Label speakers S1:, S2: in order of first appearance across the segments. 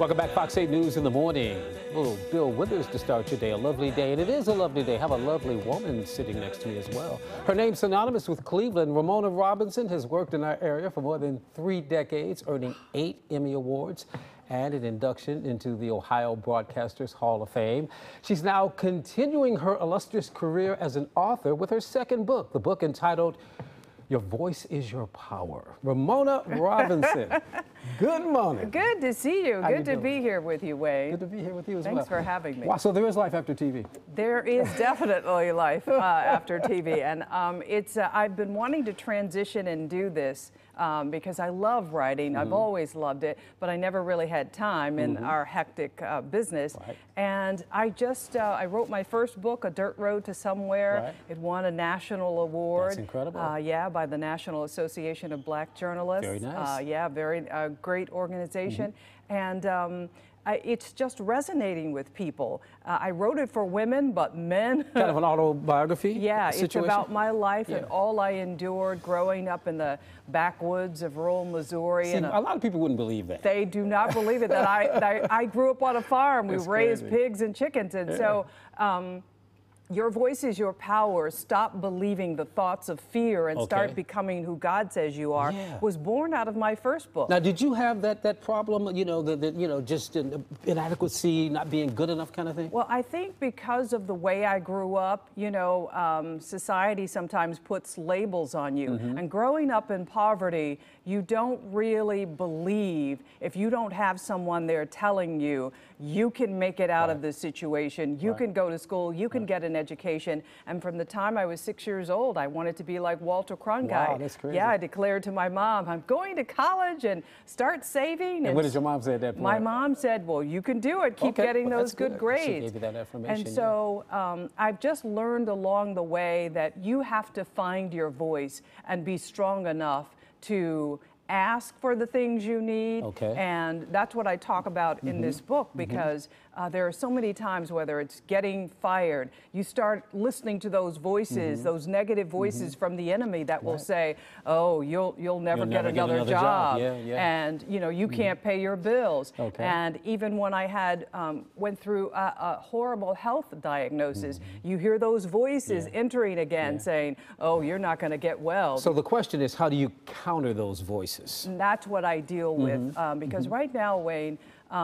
S1: Welcome back, Fox 8 News in the morning. Little Bill Withers to start your day. A lovely day, and it is a lovely day. Have a lovely woman sitting next to me as well. Her name's synonymous with Cleveland. Ramona Robinson has worked in our area for more than 3 decades, earning 8 Emmy Awards and an induction into the Ohio Broadcasters Hall of Fame. She's now continuing her illustrious career as an author with her second book, the book entitled Your Voice is Your Power. Ramona Robinson. Good morning.
S2: Good to see you.
S1: How
S2: Good to be here with you, Wayne.
S1: Good to be here with you as well.
S2: Thanks for having me.
S1: Wow, so there is life after TV.
S2: There is definitely life after TV, and I've been wanting to transition and do this because I love writing. I've always loved it, but I never really had time in our hectic business.
S1: Right.
S2: And I wrote my first book, A Dirt Road to Somewhere.
S1: Right.
S2: It won a national award.
S1: That's incredible.
S2: Yeah, by the National Association of Black Journalists.
S1: Very nice.
S2: Yeah, very great organization. And it's just resonating with people. I wrote it for women, but men.
S1: Kind of an autobiography?
S2: Yeah,
S1: situation?
S2: It's about my life and all I endured growing up in the backwoods of rural Missouri.
S1: See, a lot of people wouldn't believe that.
S2: They do not believe it, that I grew up on a farm. We raised pigs and chickens. And so your voice is your power. Stop believing the thoughts of fear and start becoming who God says you are. Was born out of my first book.
S1: Now, did you have that problem? You know, just inadequacy, not being good enough, kind of thing.
S2: Well, I think because of the way I grew up, you know, society sometimes puts labels on you. And growing up in poverty, you don't really believe if you don't have someone there telling you you can make it out of this situation. You can go to school. You can get an education. And from the time I was 6 years old, I wanted to be like Walter Cronkite.
S1: Wow, that's crazy.
S2: Yeah, I declared to my mom, I'm going to college and start saving.
S1: And what did your mom say at that point?
S2: My mom said, well, you can do it. Keep getting those good grades.
S1: She gave you that affirmation.
S2: And so I've just learned along the way that you have to find your voice and be strong enough to ask for the things you need. And that's what I talk about in this book, because there are so many times, whether it's getting fired, you start listening to those voices, those negative voices from the enemy that will say, oh, you'll never get another job. And you know, you can't pay your bills. And even when I had went through a horrible health diagnosis, you hear those voices entering again saying, oh, you're not going to get well. So
S1: the question is, how do you counter those voices?
S2: And that's what I deal with, because right now, Wayne,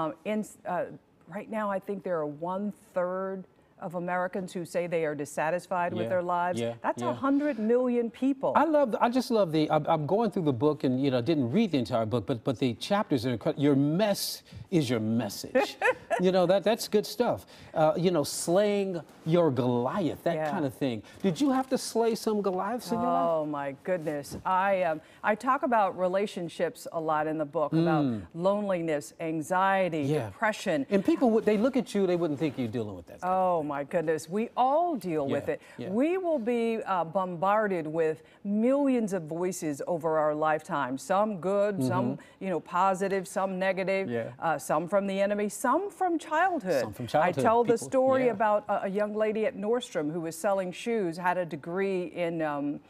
S2: right now I think there are 1/3 of Americans who say they are dissatisfied with their lives. That's 100 million people.
S1: I just love I'm going through the book, and you know, didn't read the entire book, but the chapters are incredible. Your mess is your message. You know, that's good stuff. You know, slaying your Goliath, that kind of thing. Did you have to slay some Goliaths in your life?
S2: Oh my goodness. I talk about relationships a lot in the book, about loneliness, anxiety, depression.
S1: And people, they look at you, they wouldn't think you're dealing with that stuff.
S2: Oh my goodness, we all deal with it. We will be bombarded with millions of voices over our lifetime. Some good, some positive, some negative, some from the enemy, some from childhood.
S1: Some from childhood.
S2: I tell the story about a young lady at Nordstrom who was selling shoes, had a degree in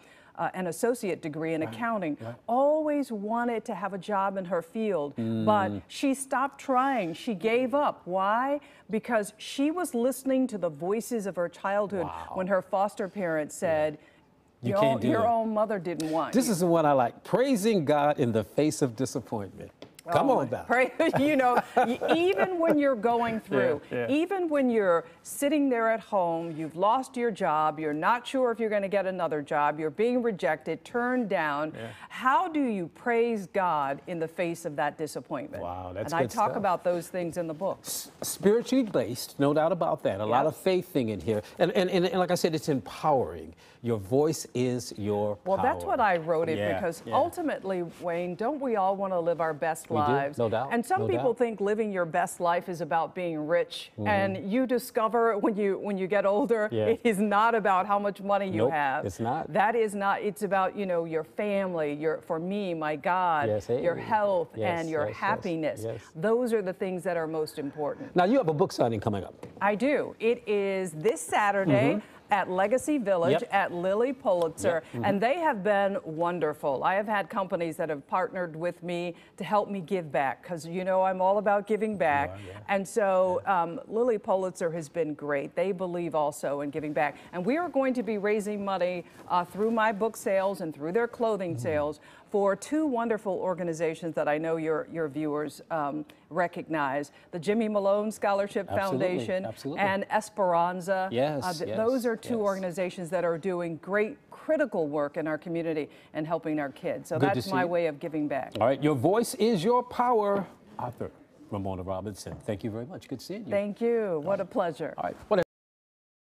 S2: an associate degree in accounting, always wanted to have a job in her field, but she stopped trying. She gave up. Why? Because she was listening to the voices of her childhood when her foster parents said, your own mother didn't want you.
S1: This is the one I like. Praising God in the face of disappointment. Come on now.
S2: You know, even when you're going through, even when you're sitting there at home, you've lost your job, you're not sure if you're going to get another job, you're being rejected, turned down, how do you praise God in the face of that disappointment?
S1: Wow, that's
S2: good
S1: good
S2: stuff. And I talk
S1: stuff.
S2: about those things in the book.
S1: Spiritually based, no doubt about that. A lot of faith thing in here. And like I said, it's empowering. Your voice is your power.
S2: Well, that's what I wrote it because ultimately, Wayne, don't we all want to live our best lives?
S1: No doubt.
S2: And some people think living your best life is about being rich. And you discover when you get older, it is not about how much money you have.
S1: It's not.
S2: That is not. It's about, you know, your family, for me, my God, your health and your happiness. Those are the things that are most important.
S1: Now, you have a book signing coming up.
S2: I do. It is this Saturday. at Legacy Village, at Lilly Pulitzer, and they have been wonderful. I have had companies that have partnered with me to help me give back, because you know I'm all about giving back. And so Lilly Pulitzer has been great. They believe also in giving back. And we are going to be raising money through my book sales and through their clothing sales for two wonderful organizations that I know your viewers recognize, the Jimmy Malone Scholarship Foundation and Esperanza. Those are two organizations that are doing great critical work in our community and helping our kids. So that's my way of giving back.
S1: All right, your voice is your power. Author Romona Robinson, thank you very much. Good seeing you.
S2: Thank you. What a pleasure.
S1: All right.